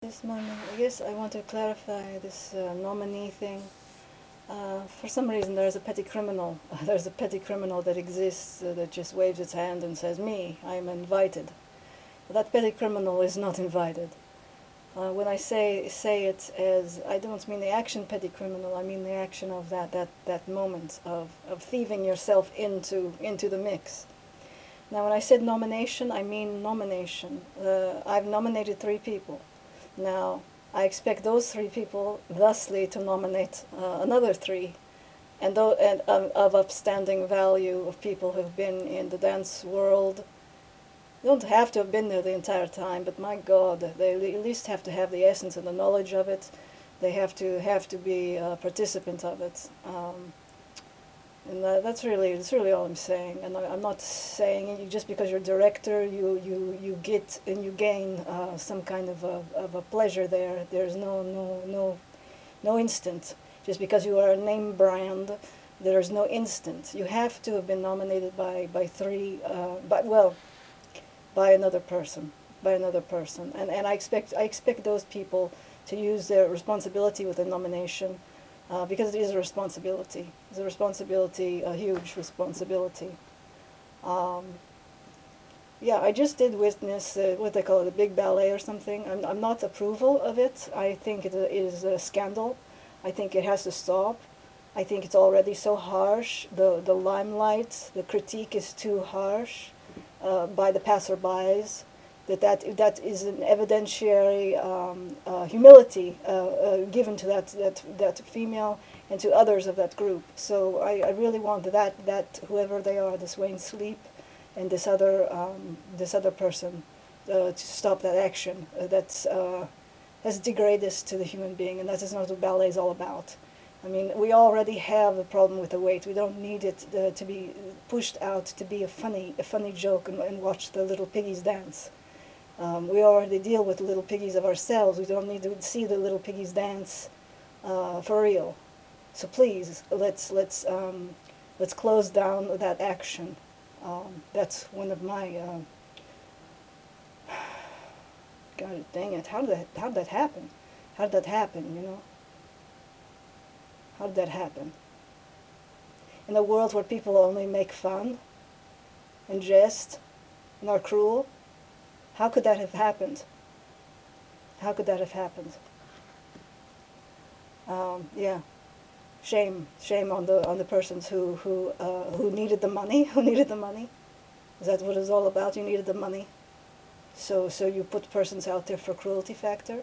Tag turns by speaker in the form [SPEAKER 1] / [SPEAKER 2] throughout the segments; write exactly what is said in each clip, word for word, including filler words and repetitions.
[SPEAKER 1] This moment, I guess I want to clarify this uh, nominee thing. Uh, for some reason, there's a petty criminal. There's a petty criminal that exists uh, that just waves its hand and says, "Me, I am invited." But that petty criminal is not invited. Uh, when I say say it as, I don't mean the action petty criminal. I mean the action of that that that moment of of thieving yourself into into the mix. Now, when I said nomination, I mean nomination. Uh, I've nominated three people. Now, I expect those three people, thusly, to nominate uh, another three, and, th and um, of upstanding value of people who've been in the dance world. They don't have to have been there the entire time, but my God, they at least have to have the essence and the knowledge of it. They have to have to be a participant of it. Um, And uh, that's really that's really all I'm saying. And I, I'm not saying you, just because you're director, you you you get and you gain uh, some kind of a of a pleasure there. There's no no no no instant. Just because you are a name brand, there's no instant. You have to have been nominated by by three, uh, by well, by another person, by another person. And and I expect I expect those people to use their responsibility with the nomination. Uh, because it is a responsibility. It's a responsibility, a huge responsibility. Um, yeah, I just did witness uh, what they call it, a big ballet or something. I'm, I'm not approval of it. I think it is a scandal. I think it has to stop. I think it's already so harsh. The, the limelight, the critique is too harsh uh, by the passerbys. That, that that is an evidentiary um, uh, humility uh, uh, given to that, that that female and to others of that group. So I, I really want that that whoever they are, this Wayne Sleep and this other um, this other person, uh, to stop that action. Uh, that's uh, that's degraded to the human being, and that is not what ballet is all about. I mean, we already have a problem with the weight. We don't need it uh, to be pushed out to be a funny a funny joke and, and watch the little piggies dance. Um, we already deal with the little piggies of ourselves. We don't need to see the little piggies dance uh, for real. So please, let's let's um, let's close down that action. Um, that's one of my. Uh, God dang it! How did that how did that happen? How did that happen? You know. How did that happen? In a world where people only make fun and jest and are cruel, how could that have happened? How could that have happened? Um, yeah, shame, shame on the on the persons who who uh, who needed the money, who needed the money. Is that what it's all about? You needed the money, so so you put persons out there for cruelty factor.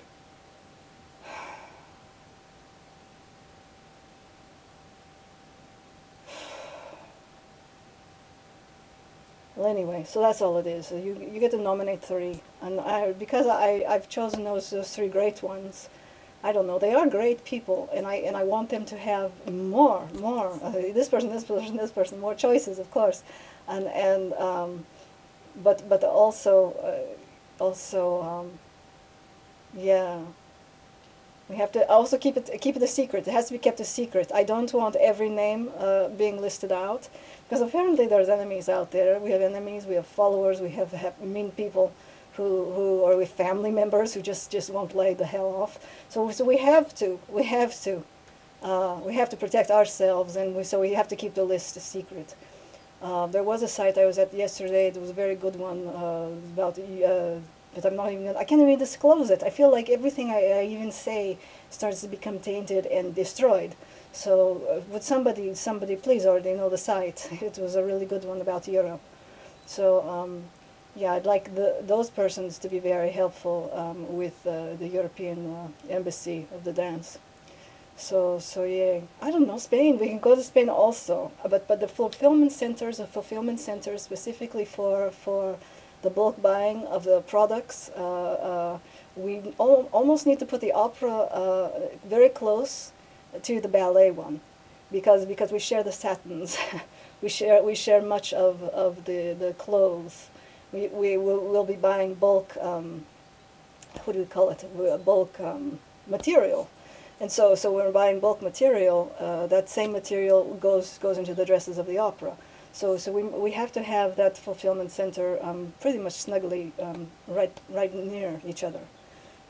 [SPEAKER 1] Well, anyway, so that's all it is. So you you get to nominate three, and I because I I've chosen those those three great ones. I don't know. They are great people, and I and I want them to have more, more. Uh, this person, this person, this person, more choices, of course, and and um, but but also uh, also um, yeah. We have to also keep it keep it a secret. It has to be kept a secret. I don't want every name uh, being listed out, because apparently there's enemies out there. We have enemies. We have followers. We have, have mean people who who or we family members who just just won't lay the hell off. So so we have to we have to uh, we have to protect ourselves, and we, so we have to keep the list a secret. Uh, there was a site I was at yesterday. It was a very good one uh, about, uh, but I'm not even. I can't even disclose it. I feel like everything I, I even say starts to become tainted and destroyed. So, uh, would somebody, somebody please already know the site? It was a really good one about Europe. So, um, yeah, I'd like the, those persons to be very helpful um, with uh, the European uh, embassy of the dance. So, so yeah, I don't know, Spain, we can go to Spain also, but, but the fulfillment centers, a fulfillment center specifically for, for the bulk buying of the products, uh, uh, we al almost need to put the opera uh, very close to the ballet one, because, because we share the satins, we share, we share much of, of the, the clothes. We, we will we'll be buying bulk, um, what do we call it, bulk um, material. And so, so when we're buying bulk material, uh, that same material goes goes into the dresses of the opera. So, so we we have to have that fulfillment center um, pretty much snugly um, right right near each other.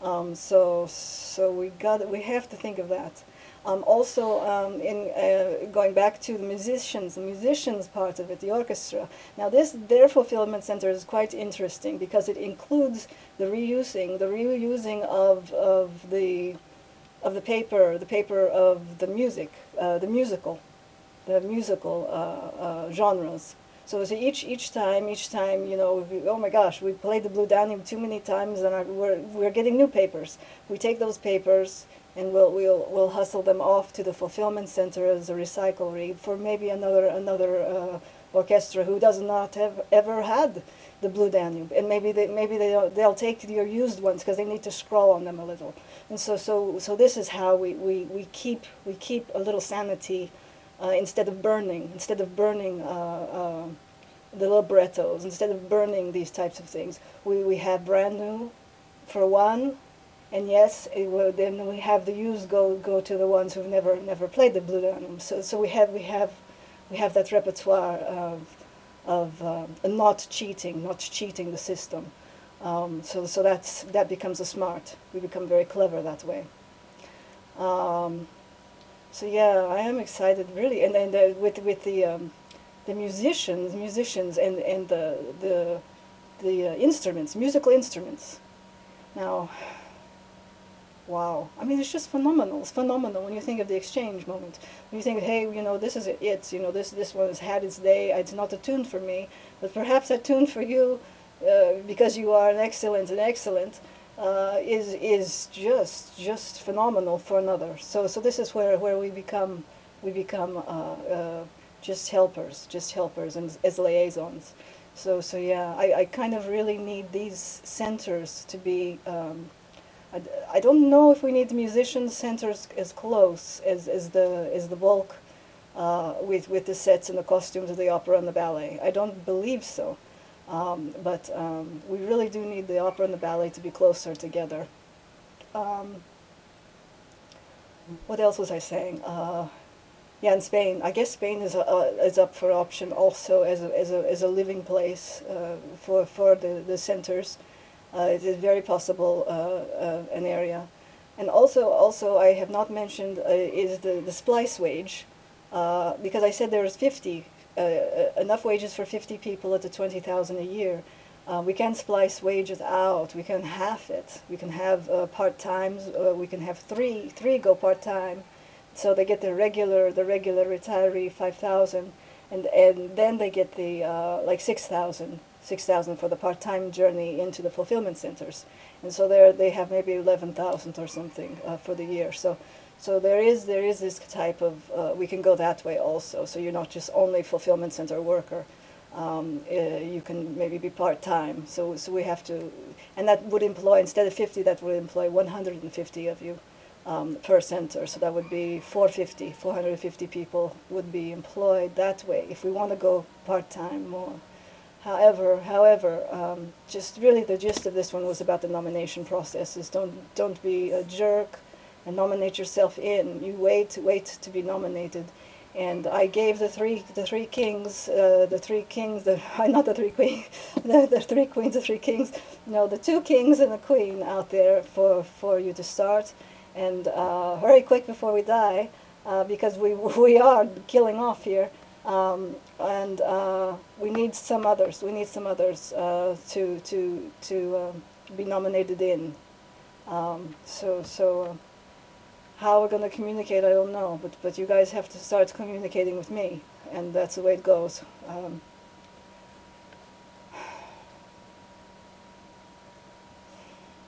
[SPEAKER 1] Um, so so we got we have to think of that. Um, also, um, in uh, going back to the musicians, the musicians part of it, the orchestra. Now, this their fulfillment center is quite interesting because it includes the reusing, the reusing of of the of the paper, the paper of the music, uh, the musical, the musical uh, uh, genres. So, so each each time, each time, you know, we, oh my gosh, we played the Blue Danube too many times, and I, we're we're getting new papers. We take those papers and we'll we'll we'll hustle them off to the fulfillment center as a recyclery for maybe another another uh, orchestra who does not have ever had the Blue Danube, and maybe they maybe they don't, they'll take your used ones because they need to scroll on them a little. And so so so this is how we we, we keep we keep a little sanity. Uh, instead of burning, instead of burning uh, uh, the librettos, instead of burning these types of things, we, we have brand new for one, and yes, it will, then we have the used go go to the ones who've never never played the Blue Danube. So so we have we have we have that repertoire of of uh, not cheating, not cheating the system. Um, so so that's that becomes a smart. We become very clever that way. Um, So yeah, I am excited really, and and uh, with with the um, the musicians, musicians, and and the the the uh, instruments, musical instruments. Now, wow! I mean, it's just phenomenal. It's phenomenal when you think of the exchange moment. When you think, hey, you know, this is it. You know, this this one has had its day. It's not a tune for me, but perhaps a tune for you, uh, because you are an excellent and excellent. Uh, is is just just phenomenal for another. So so this is where, where we become we become uh, uh, just helpers, just helpers, and as liaisons. So so yeah, I, I kind of really need these centers to be. Um, I, I don't know if we need the musician centers as close as, as the as the bulk uh, with with the sets and the costumes of the opera and the ballet. I don't believe so. Um, but um, we really do need the opera and the ballet to be closer together. Um, what else was I saying? Uh, yeah, in Spain, I guess Spain is uh, is up for option also as a as a as a living place uh, for for the the centers. Uh, it is very possible uh, uh, an area, and also also I have not mentioned uh, is the the splice wage, uh, because I said there is fifty uh, uh, enough wages for fifty people at the twenty thousand a year. Uh, we can splice wages out. We can half it. We can have uh, part times. Uh, we can have three three go part time, so they get the regular the regular retiree five thousand, and and then they get the uh, like six thousand six thousand for the part time journey into the fulfillment centers, and so there they have maybe eleven thousand or something uh, for the year. So. So there is there is this type of uh, we can go that way also. So you're not just only fulfillment center worker. Um, uh, you can maybe be part-time, so so we have to, and that would employ, instead of fifty, that would employ one hundred fifty of you um, per center, so that would be four hundred fifty, four hundred fifty people would be employed that way if we want to go part-time more. However, however, um, just really the gist of this one was about the nomination processes. Don't don't be a jerk and nominate yourself in. You wait, wait to be nominated. And I gave the three, the three kings, uh, the three kings, the not the three queens, the, the three queens, the three kings. No, the two kings and a queen out there for for you to start, and uh, hurry quick before we die, uh, because we we are killing off here, um, and uh, we need some others. We need some others uh, to to to uh, be nominated in. Um, so so. Uh, How we're going to communicate, I don't know, but, but you guys have to start communicating with me, and that's the way it goes. Um,